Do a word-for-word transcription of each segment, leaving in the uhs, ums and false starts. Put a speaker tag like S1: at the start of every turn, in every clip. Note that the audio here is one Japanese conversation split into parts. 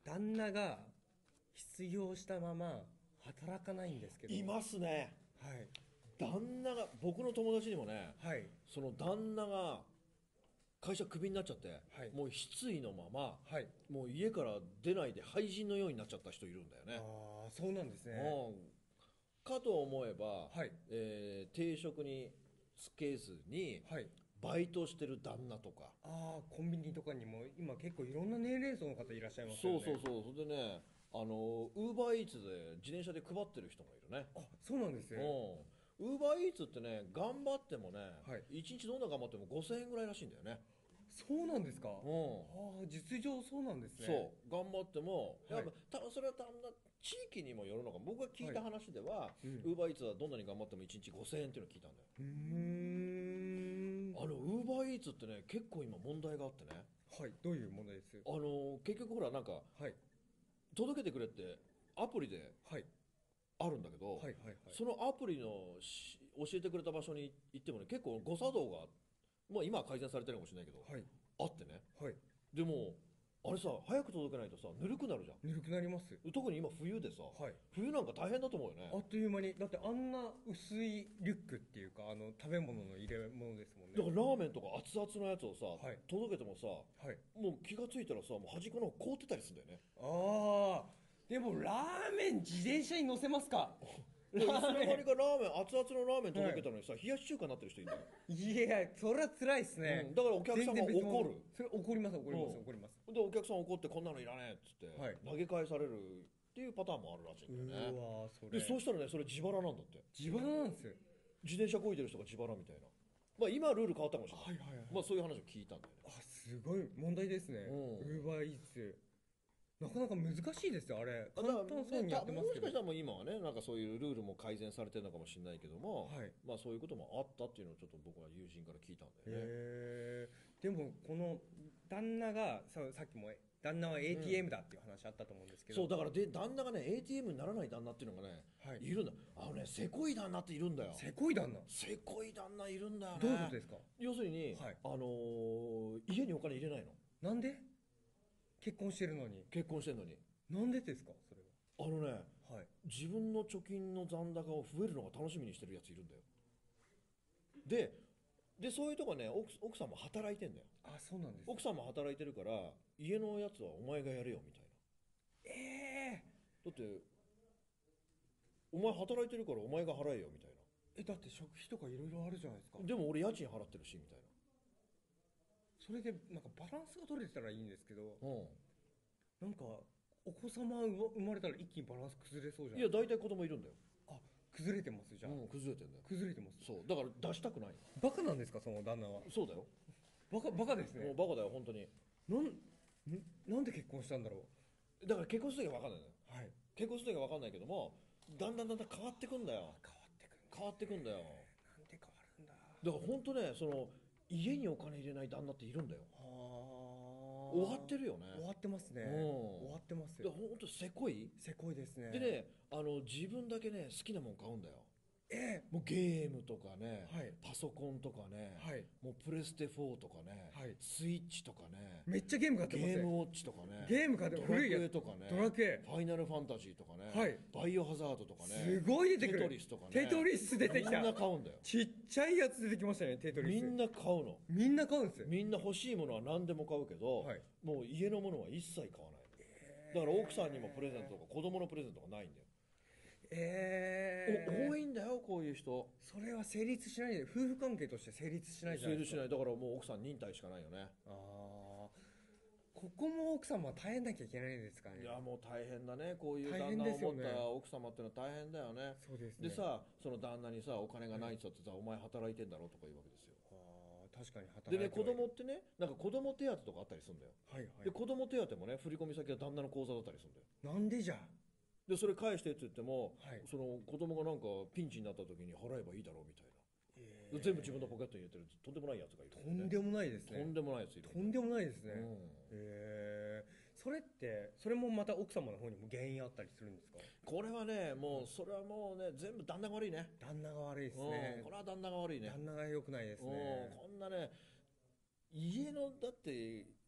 S1: 旦那が失業したまま働かないんですけど。
S2: いますね。
S1: はい。
S2: 旦那が、僕の友達にもね、
S1: はい。
S2: その旦那が会社クビになっちゃって、
S1: はい
S2: もう失意のまま、
S1: はい。
S2: もう家から出ないで廃人のようになっちゃった人いるんだよね。
S1: ああ、そうなんですね。
S2: うんかと思えば、
S1: はい。
S2: えー定職につけずに
S1: はい。
S2: バイトしてる旦那とか、
S1: ああ、コンビニとかにも今結構いろんな年齢層の方いらっしゃいますよね。
S2: そうそうそう、それでね、あのウーバーイーツで自転車で配ってる人もいるね。
S1: あ、そうなんです
S2: うん、
S1: ね。
S2: ウーバーイーツってね、頑張ってもね、
S1: はい
S2: いちにちどんな頑張ってもごせんえんぐらいらしいんだよね。
S1: そうなんですか。
S2: うん
S1: ああ、実情そうなんですね。
S2: そう頑張っても、
S1: はい
S2: やっぱたそれは単な地域にもよるのか、僕が聞いた話では、
S1: うん
S2: ウーバーイーツはどんなに頑張ってもいちにちごせんえんっていうのを聞いたんだよ。
S1: うーん。
S2: あのウーバーイーツってね、結構今問題があってね、
S1: はい。どういう問題です？
S2: あの結局ほらなんか
S1: はい。
S2: 届けてくれってアプリで
S1: はい。
S2: あるんだけど、
S1: はいはいはい。
S2: そのアプリのし教えてくれた場所に行ってもね、結構誤作動が、まあ、今は改善されてるかもしれないけど、
S1: はい。
S2: あってね。
S1: はい。
S2: でもあれさ、早く届けないとさぬるくなるじゃん。
S1: ぬるくなります。
S2: 特に今冬でさ、
S1: はい
S2: 冬なんか大変だと思うよね。
S1: あっという間に。だってあんな薄いリュックっていうか、あの、食べ物の入れ物ですもんね。
S2: だからラーメンとか熱々のやつをさ、
S1: はい
S2: 届けてもさ、
S1: はい。
S2: もう気がついたらさ、もう端っこの方凍ってたりするんだよね。
S1: ああ、でもラーメン自転車に乗せますか？
S2: いつの間
S1: ラーメン。
S2: にかラーメン熱々のラーメン届けたのにさ、冷やし中華になってる人いるんだよ。
S1: いや、それは辛いですね。
S2: うんだからお客さんが
S1: 全然別物
S2: 怒る。
S1: それ怒ります、怒ります、
S2: うん
S1: 怒ります。
S2: でお客さん怒ってこんなのいらねえっつって、
S1: はい
S2: 投げ返されるっていうパターンもあるらしいんだよ
S1: う
S2: ね。
S1: わーそれ
S2: でそうしたらね、それ自腹なんだって。
S1: 自腹なんですよ。
S2: 自転車こいでる人が自腹みたいな。まあ今はルール変わったかもしれない。
S1: はいはいはい
S2: まあそういう話を聞いたんだよね。
S1: あ、すごい問題ですね。
S2: うん
S1: ウーバーイーツ。なかなか難しいですよ、あれ。
S2: だから
S1: 簡単そうにやってますけど。
S2: もしかしたらもう今はね、なんかそういうルールも改善されてるのかもしれないけども、
S1: はい
S2: まあそういうこともあったっていうのをちょっと僕は友人から聞いたんだよね。
S1: へーでも、この旦那が、ささっきも旦那は エーティーエム だっていう話あったと思うんですけど、
S2: そうだからで旦那がね エーティーエム にならない旦那っていうのがね、
S1: はい
S2: い、るんだ。あのね、せこい旦那っているんだよ。
S1: せこい旦那。
S2: せこい旦那いるんだよね。
S1: どういうことですか？
S2: 要するに、
S1: はい
S2: あのー家にお金入れないの。
S1: なんで？結婚してるのに。
S2: 結婚してんのに。
S1: なんでですか、それ
S2: あのね、
S1: は。はい。
S2: 自分の貯金の残高を増えるのが楽しみにしてるやついるんだよ。ででそういうとこね、奥奥さんも働いてんだよ。
S1: あ、そうなんです。
S2: 奥さんも働いてるから家のやつはお前がやれよみたいな。
S1: え
S2: だってお前働いてるからお前が払えよみたいな。
S1: ええ、だって食費とかいろいろあるじゃないですか。
S2: でも俺家賃払ってるしみたいな。
S1: それでなんかバランスが取れてたらいいんですけど、
S2: うん
S1: なんかお子様が生まれたら一気にバランス崩れそうじゃない
S2: いや大体子供いるんだよ。
S1: あ、崩れてますじゃあ、
S2: うん崩れてんだよ。
S1: 崩れてます。
S2: そうだから出したくない
S1: バカなんですか、その旦那は。
S2: の。そうだよ。
S1: バカバカです
S2: もう
S1: ね。
S2: バカだよ本当に。
S1: なんんなんで結婚したんだろ
S2: だから結婚する時は分かんないのよ。
S1: う。はい。
S2: 結婚する時は分かんないけども、だんだんだんだん変わってくんだよ。
S1: 変わってくんだ。
S2: 変わってくんだよ。
S1: なんで変わるんだ。
S2: だから本当ね、その家にお金入れない旦那っているんだよ。
S1: はあ。
S2: 終わってるよね。
S1: 終わってますね。
S2: うん
S1: 終わってます
S2: だから本当せこい。
S1: せこいですね。
S2: でね、あの自分だけね好きなもん買うんだよ。
S1: え
S2: もうゲームとかね、
S1: はい
S2: パソコンとかね、
S1: はい
S2: もうプレステフォーとかね、
S1: はい
S2: スイッチとかね、
S1: めっちゃゲーム買ってますね。
S2: ゲームウォッチとかね、
S1: ゲーム買って
S2: ドラク
S1: 古いやつ
S2: エとかね、
S1: ドラクエ
S2: ファイナルファンタジーとかね、
S1: はい
S2: バイオハザードとかね、
S1: すごい出てくる。
S2: テトリスとかね、
S1: テトリス出てきた。
S2: みんな買うんだよ。
S1: ちっちゃいやつ出てきましたね、テトリス。
S2: みんな買うの。
S1: みんな買うんですよ。
S2: みんな欲しいものは何でも買うけど、
S1: はい
S2: もう家のものは一切買わない。だから奥さんにもプレゼントとか子供のプレゼントがないんだよ。
S1: えー、
S2: お多いんだよこういう人。
S1: それは成立しないで、夫婦関係として成立しないじゃないですか。
S2: 成立しない。だからもう奥さん忍耐しかないよね。
S1: ああ、ここも奥様は大変なきゃいけないですかね。
S2: いやもう大変だね、こういう
S1: 大
S2: 旦那を
S1: 変ですよね
S2: 持った奥様ってのは大変だよね。
S1: そうですね
S2: でさ、その旦那にさお金がないって言ったってさ、お前働いてんだろうとか言うわけですよ。
S1: ああ、確かに働いて
S2: でね、子供
S1: は
S2: ってね、なんか子供手当とかあったりするんだよ。
S1: はいはい
S2: で子供手当もね、振り込み先が旦那の口座だったりするんだよ。
S1: なんでじゃ
S2: でそれ返してって言っても、
S1: はい
S2: その子供がなんかピンチになった時に払えばいいだろうみたいな、
S1: え
S2: で全部自分のポケットに入れてるとんでもないやつがいる
S1: とんでもないですね。
S2: とんでもないやついる
S1: とんでもないですね。
S2: うん
S1: へえ。それってそれもまた奥様の方にも原因あったりするんですか？
S2: これはね、もうそれはもうね全部旦那が悪いね。
S1: 旦那が悪いです
S2: うん
S1: ね
S2: こ。れは旦那が悪いね。
S1: 旦那が良くないです
S2: うん
S1: ね。
S2: こんなね、家のだって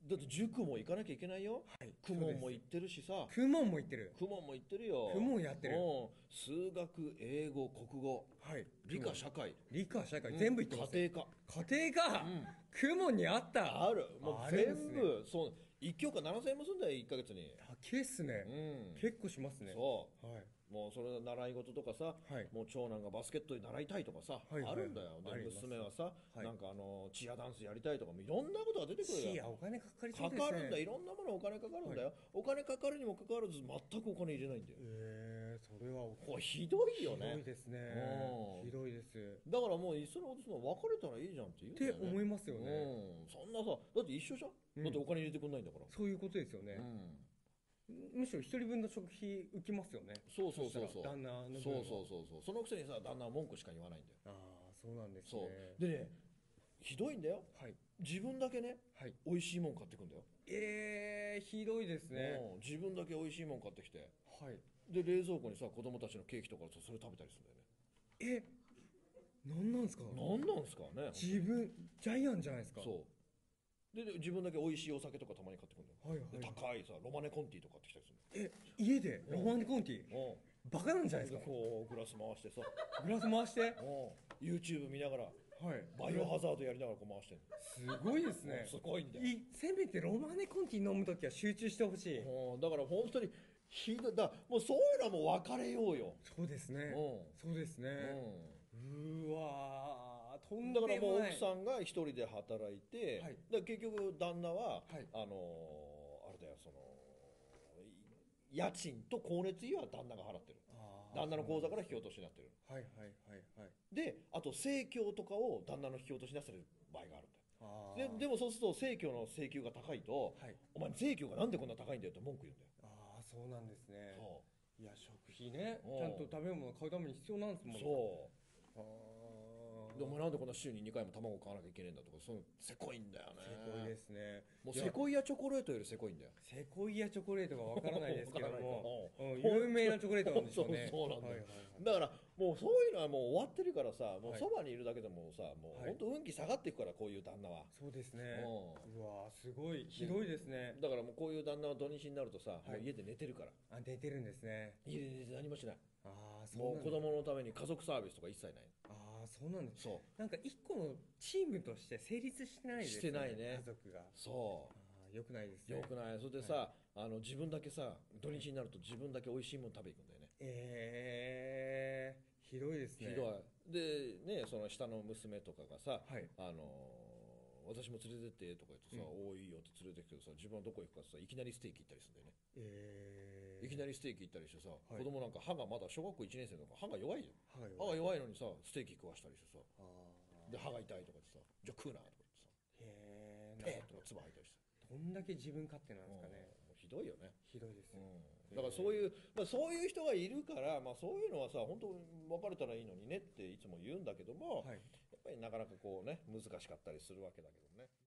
S2: だって塾も行かなきゃいけないよ。
S1: はい
S2: 公文も行ってるしさ。
S1: クモンも行ってる。
S2: 公文も行ってるよ。
S1: 公文やってる。
S2: うん数学、英語、国語、
S1: はい。
S2: 理科、社会、
S1: 理科、社会、
S2: うん
S1: 全部行ってます。
S2: 家庭科。
S1: 家庭科、
S2: うん
S1: クモンにあった。
S2: ある。もう全
S1: あるんですね
S2: 部、そう。一教科ななせんえんもすんだよ、いっかげつに。
S1: 高いっすね。
S2: うん。
S1: 結構しますね。
S2: そう。
S1: はい。
S2: もうそれ習い事とかさ、
S1: はい。
S2: もう長男がバスケットに習いたいとかさ、
S1: はいはい
S2: あるんだよ。で
S1: あります
S2: 娘はさ、
S1: はい
S2: なんかあのチアダンスやりたいとかもいろんなことが出てくる
S1: シ
S2: よ。
S1: アお金かかりそ
S2: か
S1: うですね。
S2: かるんだよ。いろんなものお金かかるんだよ。お金かかるにもかかわらず全くお金入れないんだよ。
S1: えー、それは
S2: これひどいよ
S1: ひどい
S2: ね。
S1: ですね
S2: うん。
S1: ひどいです。
S2: だからもういっそのことするの別れたらいいじゃんって言うんだよね。
S1: って思いますよね。
S2: うん。そんなさ、だって一緒じゃん。
S1: うん
S2: だってお金入れてくんないんだから。
S1: そういうことですよね。
S2: うん。
S1: むしろ一人分の食費浮きますよね。
S2: そうそうそうそう。
S1: したら旦那の分
S2: そう
S1: は
S2: そうそうそう。そのくせにさ、旦那は文句しか言わないんだよ。
S1: ああ、そうなんです
S2: そ
S1: ね。
S2: う。でね、ひどいんだよ。
S1: はい。
S2: 自分だけね、
S1: はい。
S2: 美味しいもん買ってくんだよ。
S1: えー、ひどいですね。
S2: うん自分だけ美味しいもん買ってきて。
S1: はい。
S2: で、冷蔵庫にさ、子供たちのケーキとかさそれ食べたりするんだよね。
S1: え、なんなんですか。
S2: なんなんすかね。
S1: 自分ジャイアンじゃないですか。
S2: そう。で、で自分だけ美味しいお酒とかたまに買ってくんだよ。
S1: はいはい
S2: で高いさ、ロマネコンティとか買ってきたりする
S1: え、家でロマンコンティ
S2: んだよ。
S1: バカなんじゃない
S2: で
S1: ですか。
S2: こうグラス回してさ、
S1: グラス回して。
S2: うん YouTube 見ながら、
S1: はい。
S2: バイオハザードやりながらこう回してんの。
S1: すごいですね。
S2: すごいんだよ。
S1: いせめてロマネコンティ飲むときは集中してほしい。
S2: うんだから本当にひどい。だからもうそういうのはもう別れようよ。
S1: そうですね。
S2: う
S1: そうですね。
S2: ん
S1: うーわー、と
S2: うんん、
S1: でもない。
S2: だからもう奥さんが一人で働いて、
S1: はい
S2: だから結局旦那は、
S1: はい
S2: あのーあれだよ、そのい家賃と光熱費は旦那が払ってる。
S1: あー
S2: 旦那の口座から引き落としになってる。
S1: はいはいはいはい。
S2: であと生協とかを旦那の引き落としになってる場合があるんだよ。
S1: あ
S2: ででもそうすると生協の請求が高いと、
S1: はい。
S2: お前生協がなんでこんな高いんだよって文句言うんだよ。
S1: ああ、そうなんですね。
S2: そ
S1: いや、食費ね、
S2: うん
S1: ちゃんと食べ物買うために必要なんですもん。
S2: うそ
S1: あ
S2: うでお前なんでこんな週ににかいも卵買わなきゃいけないんだとか、そういうのせこいんだよね。
S1: せこいですね。
S2: もう
S1: いや
S2: セコイアチョコレートよりせこいんだよ。
S1: セコイアチョコレートがわからないですけども、
S2: わから
S1: うん
S2: ないか
S1: 有名なチョコレートなんでしょうね。
S2: そうそうなんだよ
S1: はいはいはい
S2: だからもうそういうのはもう終わってるからさ、もう
S1: はい
S2: そばにいるだけでもさ、もう
S1: はい
S2: 本当運気下がっていくから、こういう旦那は。
S1: そうですね。
S2: う
S1: うわー、すごいひどいですね。
S2: だからもうこういう旦那は土日になるとさ、
S1: はい
S2: もう家で寝てるから。
S1: あ、出てるんですね。
S2: 家で寝て何もしない。
S1: ああ、そう
S2: もう子
S1: なんだ。
S2: 供のために家族サービスとか一切ない。
S1: ああ、そうなんです。
S2: そ
S1: なんか一個のチームとして成立してないですね。
S2: してないね
S1: 家族が。
S2: う。そ
S1: ああ、良くないです
S2: う。
S1: ね。
S2: よくない。それでさ、あの自分だけさ、土日になると自分だけ美味しいもの食べ行くんだよね。
S1: ええー、ひどいですね。
S2: ひどい。で、ね、その下の娘とかがさ、
S1: はい。
S2: あのー私も連れてってとか言ってさ、
S1: う
S2: おーいいよって連れてくけどさ、自分はどこ行くかってさ、いきなりステーキ行ったりするんだよね。
S1: ええー。
S2: いきなりステーキ行ったりしてさ、
S1: い
S2: 子供なんか歯がまだ小学校いちねん生とか歯が弱いよ。
S1: はい。
S2: 歯が弱いのにさ、ステーキ食わしたりしてさ、
S1: ああ。
S2: で歯が痛いとか言ってさ、じゃあ食うなとか言ってさ、ペー
S1: へえ。
S2: とか唾吐いたりして。
S1: どんだけ自分勝手なんですかね。
S2: もうひどいよね。
S1: ひどいです。
S2: うんだからそういう、まあ、そういう人がいるから、まあ、そういうのはさ、本当別れたらいいのにねっていつも言うんだけども、
S1: はい。
S2: やっぱりなかなかこうね、難しかったりするわけだけどね。